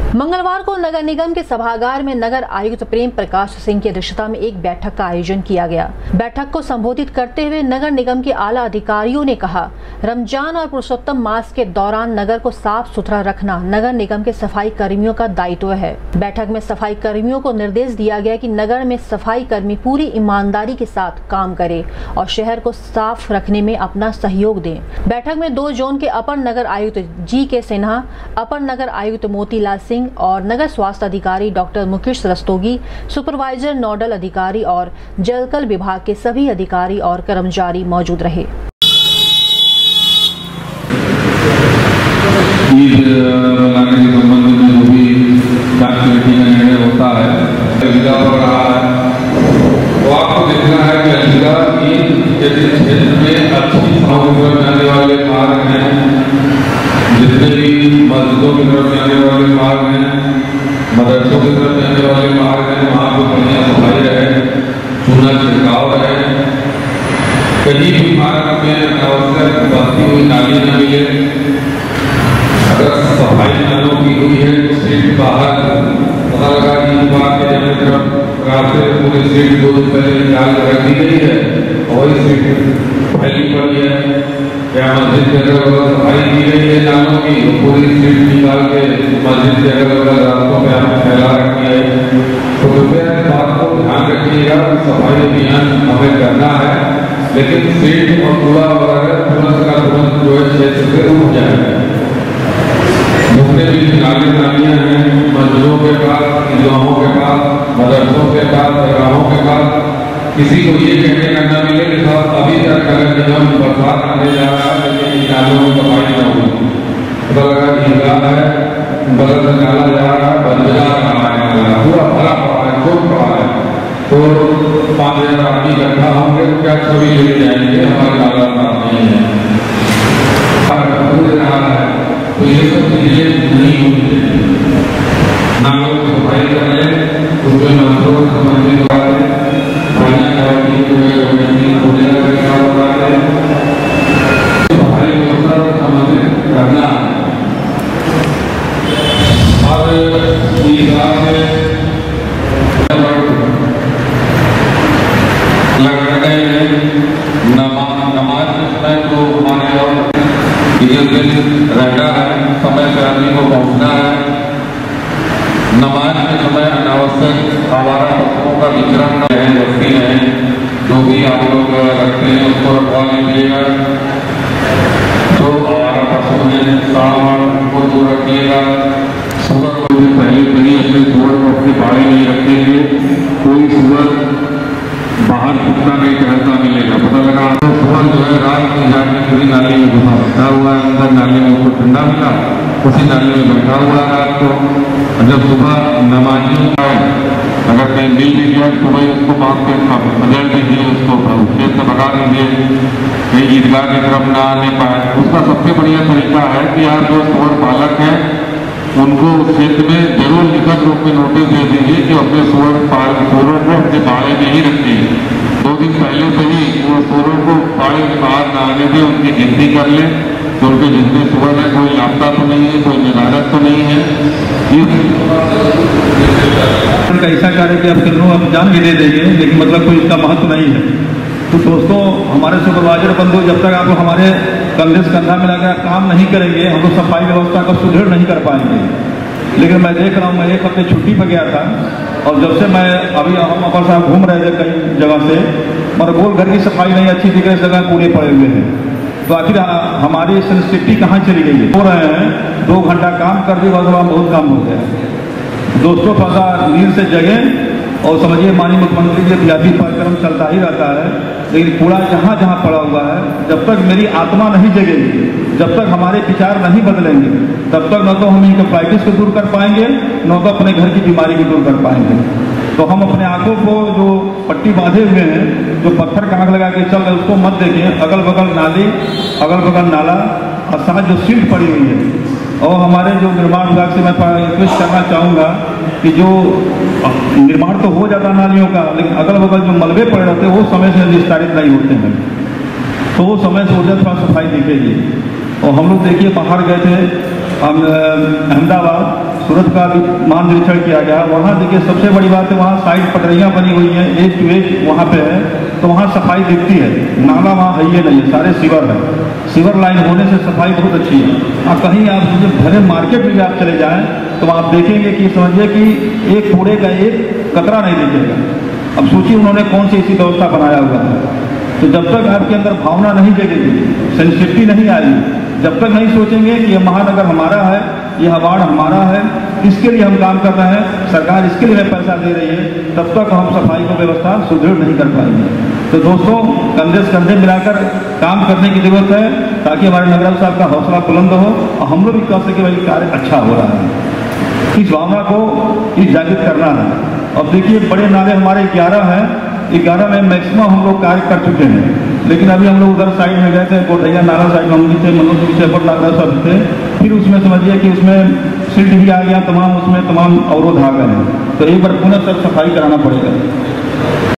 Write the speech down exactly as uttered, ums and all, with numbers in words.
मंगलवार को नगर निगम के सभागार में नगर आयुक्त प्रेम प्रकाश सिंह की अध्यक्षता में एक बैठक का आयोजन किया गया। बैठक को संबोधित करते हुए नगर निगम के आला अधिकारियों ने कहा, रमजान और पुरुषोत्तम मास के दौरान नगर को साफ सुथरा रखना नगर निगम के सफाई कर्मियों का दायित्व है। बैठक में सफाई कर्मियों को निर्देश दिया गया कि नगर में सफाई कर्मी पूरी ईमानदारी के साथ काम करें और शहर को साफ रखने में अपना सहयोग दें। बैठक में दो जोन के अपर नगर आयुक्त जी के सिन्हा, अपर नगर आयुक्त मोतीलाल सिंह और नगर स्वास्थ्य अधिकारी doctor Mukesh Rastogi, supervisor, nodal अधिकारी और जलकल विभाग के सभी अधिकारी और कर्मचारी मौजूद रहे। ईद मनाने के संबंध में जो भी जांच कमेटी का निर्णय होता है, अलीगढ़ हो रहा है, तो आपको देखना है कि अलीगढ़ ईद जैसे क्षेत्र में अच्छी सामग्री में आने वाले मार्ग हैं, जितने भी मस्जिदों की तरफ जाने वाले मार्ग हैं, मदरसों की तरफ जाने वाले मार्ग हैं, वहाँ पर बढ़िया सफाई रहे, चूना छिड़काव रहे, कहीं भी मार्ग में अनावश्यक बहती हुई नाली न मिले। अगर सफाई नालों की हुई है तो सीट बाहर पता लगा कि बाहर के जाने तरफ रास्ते पूरी सीट दो दिन पहले निकाल कर रख दी गई है और वही सीट फैली पड़ी है, क्या मस्जिद के अगल बगल सफाई की गई है नालों की, पूरी सीट निकाल के मस्जिद के अगल बगल रास्तों पे आपने फैला रखी है। तो कृपया इस बात को ध्यान रखिएगा कि सफाई अभियान हमें करना है, लेकिन सीट और कूड़ा वगैरह तुरंत का तुरंत जो है क्षेत्र से उठ जाए। जितने भी नाली नालियाँ हैं मस्जिदों के पास, ईदगाहों के पास, मदरसों के पास, दरगाहों के पास, किसी को ये कहने का न मिले कि साहब अभी तक नगर निगम बरसात आने जा रहा है लेकिन नालों में सफाई न हुई, पता लगा ईदगाह है, बगल से नाला जा रहा है, बंद जा रहा है, नाला पूरा भरा पड़ा है, खूब पड़ा है, तो पाँच हजार आदमी इकट्ठा होंगे तो क्या छवि ले जाएंगे, हमारे नाला साफ नहीं है, पूरे रहा है। तो ये सब चीजें नहीं होती, नालों की सफाई कर ले, उसमें मजदूर संबंधित करना और नमाज के समय तो हमारे और रहना है, समय से आदमी को पहुंचना है। नमाज के समय अनावश्यक आवारा पशुओं का विचरण न है, वस्ती है, जो भी आप लोग रखते हैं उसको रखवा लीजिएगा। जो आवारा पशु है सामान को दूर रखिएगा। सुअर को भी पहले कहीं अपने सुअर को अपने बाड़े में रखेंगे, कोई सुअर बाहर कुत्ता नहीं टहलता मिलेगा, पता लगा तो सुअर जो है रात को जाके पूरी नाली में घुसा बैठा हुआ है, अंदर नाली में उसको ठंडा मिला, उसी नाली में बैठा हुआ है रात को। जब सुबह नमाजियों का अगर कहीं मिल भी गया तो भाई उसको बांध के बदल दीजिए, उसको खेत से भगा दीजिए, कहीं ईदगाह की तरफ ना आने पाए। उसका सबसे बढ़िया तरीका है कि आप जो सुअर पालक हैं उनको उस क्षेत्र में जरूर लिखित रूप में नोटिस दे दीजिए कि अपने सुअर पाल सुअरों को अपने बाड़े में ही रखिए। दो दिन पहले से ही वो सुअरों को बाड़े में बाहर न आने दें, उनकी गिनती कर लें कि उनके जितने सुअर है कोई लापता तो नहीं है, कोई निरारत तो नहीं है। उनका ऐसा कार्य कि आप किरणों आप जान भी दे देंगे लेकिन मतलब कोई इसका महत्व नहीं है। तो दोस्तों, हमारे सुपरवाइजर बंधु जब तक आप हमारे कंधे से कंधा मिलाकर काम नहीं करेंगे, हम लोग सफाई व्यवस्था को सुदृढ़ नहीं कर पाएंगे। लेकिन मैं देख रहा हूँ, मैं एक हफ्ते छुट्टी पर गया था और जब से मैं अभी हम अपर साहब घूम रहे थे कई जगह से, मगर गोल घर की सफाई नहीं अच्छी दिख रही, जगह कूड़े पड़े हुए हैं। तो आखिर हमारी सेंसिटिविटी कहाँ चली गई है? हो रहे हैं दो घंटा काम कर दी, बस बहुत काम हो गया। दोस्तों, थोड़ा नींद से जगें और समझिए माननीय मुख्यमंत्री जी व्यापी कार्यक्रम चलता ही रहता है, लेकिन कूड़ा जहाँ जहाँ पड़ा हुआ है, जब तक मेरी आत्मा नहीं जगेगी, जब तक हमारे विचार नहीं बदलेंगे, तब तक न तो हम इंसेफेलाइटिस को दूर कर पाएंगे, न तो अपने घर की बीमारी को दूर कर पाएंगे। तो हम अपने आंखों को जो पट्टी बांधे हुए हैं, जो पत्थर का आँख लगा के चल रहे उसको मत देखें। अगल बगल नाली, अगल बगल नाला और साथ जो सीट पड़ी हुई है, और हमारे जो निर्माण विभाग से मैं रिक्वेस्ट करना चाहूँगा कि जो निर्माण तो हो जाता नालियों का, लेकिन अगल बगल जो मलबे पड़े रहते हैं वो समय से निस्तारित नहीं होते हैं, तो वो समय से हो जाए थोड़ा सफाई दिखेगी। और हम लोग देखिए बाहर गए थे अहमदाबाद, सूरत का भी मान निरीक्षण किया गया। वहाँ देखिए सबसे बड़ी बात है, वहाँ साइड पटरियाँ बनी हुई हैं, एज टू एज वहाँ पे है, तो वहाँ सफाई दिखती है। नाला वहाँ है ही नहीं है, सारे सीवर है। सीवर लाइन होने से सफाई बहुत अच्छी है। और कहीं आप मुझे भरे मार्केट में भी आप चले जाएँ तो आप देखेंगे कि समझिए कि एक कूड़े का एक कतरा नहीं दिखेगा। अब सोचिए उन्होंने कौन सी ऐसी व्यवस्था बनाया हुआ है। तो जब तक आपके अंदर भावना नहीं जगेगी, सेंसिटिविटी नहीं आएगी, जब तक नहीं सोचेंगे कि यह महानगर हमारा है, यह वार्ड हमारा है, इसके लिए हम काम कर रहे हैं, सरकार इसके लिए पैसा दे रही है, तब तक हम सफाई को व्यवस्था सुदृढ़ नहीं कर पाएंगे। तो दोस्तों, कंधे से कंधे मिलाकर काम करने की जरूरत है ताकि हमारे नगर साहब का हौसला बुलंद हो और हम लोग भी कह सके भाई कार्य अच्छा हो रहा है। इस भावना को इस जागृत करना है। अब देखिए बड़े नाले हमारे ग्यारह हैं, ग्यारह में मैक्सिमम हम लोग कार्य कर चुके हैं, लेकिन अभी हम लोग उधर साइड में गए थे, गोठैया नाला साइड में हम भी थे, मनोज विषयपुर नाला सब थे। फिर उसमें समझिए कि उसमें सिल्ट भी आ गया, तमाम उसमें तमाम अवरोध आ गए हैं। तो एक बार पुनः सर सफाई कराना पड़ेगा।